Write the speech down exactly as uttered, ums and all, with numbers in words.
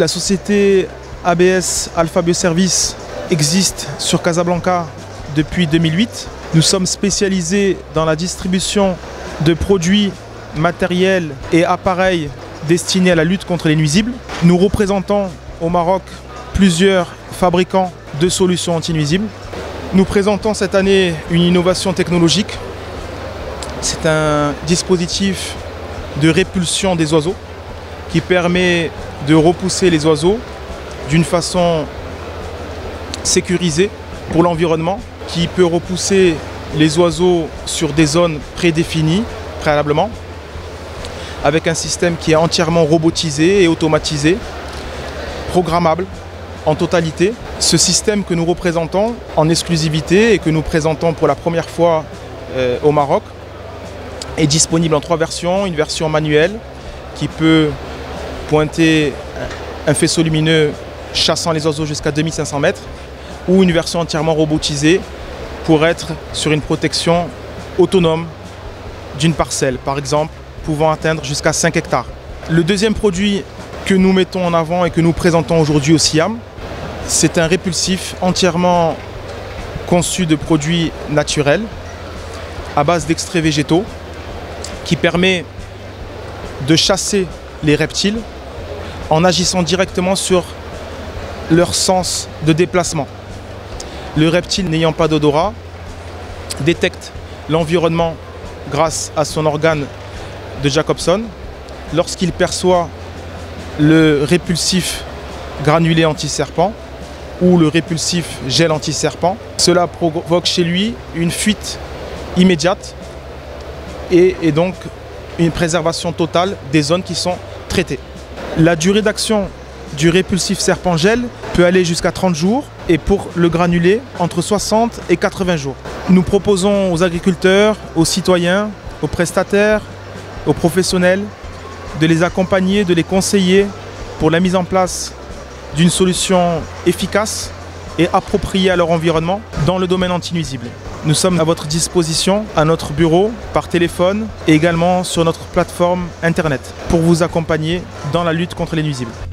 La société A B S Alpha Bioservice existe sur Casablanca depuis deux mille huit. Nous sommes spécialisés dans la distribution de produits, matériels et appareils destinés à la lutte contre les nuisibles. Nous représentons au Maroc plusieurs fabricants de solutions anti-nuisibles. Nous présentons cette année une innovation technologique. C'est un dispositif de répulsion des oiseaux qui permet de repousser les oiseaux d'une façon sécurisée pour l'environnement, qui peut repousser les oiseaux sur des zones prédéfinies préalablement, avec un système qui est entièrement robotisé et automatisé, programmable en totalité. Ce système que nous représentons en exclusivité et que nous présentons pour la première fois euh, au Maroc est disponible en trois versions. Une version manuelle qui peut pointer un faisceau lumineux chassant les oiseaux jusqu'à deux mille cinq cents mètres, ou une version entièrement robotisée pour être sur une protection autonome d'une parcelle, par exemple pouvant atteindre jusqu'à cinq hectares. Le deuxième produit que nous mettons en avant et que nous présentons aujourd'hui au SIAM, c'est un répulsif entièrement conçu de produits naturels à base d'extraits végétaux qui permet de chasser les reptiles en agissant directement sur leur sens de déplacement. Le reptile, n'ayant pas d'odorat, détecte l'environnement grâce à son organe de Jacobson. Lorsqu'il perçoit le répulsif granulé anti-serpent ou le répulsif gel anti-serpent, cela provoque chez lui une fuite immédiate et, et donc une préservation totale des zones qui sont traitées. La durée d'action du répulsif serpent gel peut aller jusqu'à trente jours et pour le granulé entre soixante et quatre-vingts jours. Nous proposons aux agriculteurs, aux citoyens, aux prestataires, aux professionnels de les accompagner, de les conseiller pour la mise en place d'une solution efficace et appropriée à leur environnement dans le domaine anti-nuisible. Nous sommes à votre disposition à notre bureau, par téléphone et également sur notre plateforme internet pour vous accompagner dans la lutte contre les nuisibles.